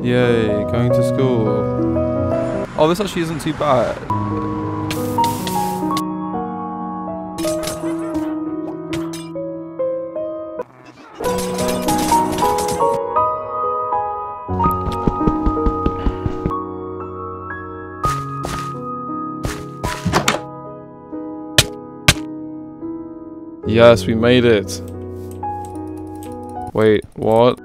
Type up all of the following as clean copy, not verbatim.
Yay, going to school. Oh, this actually isn't too bad. Yes, we made it. Wait, what?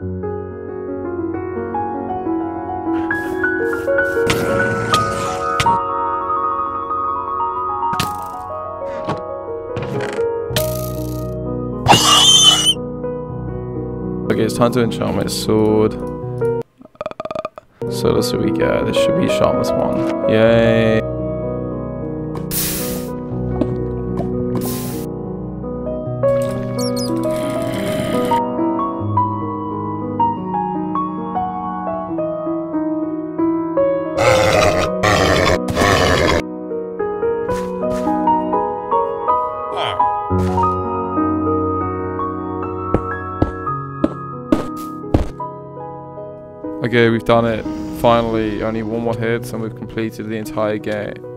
Okay, it's time to enchant my sword. So let's see what we get. This should be sharpness 1. Yay! Okay, we've done it. Finally, only one more hit and we've completed the entire game.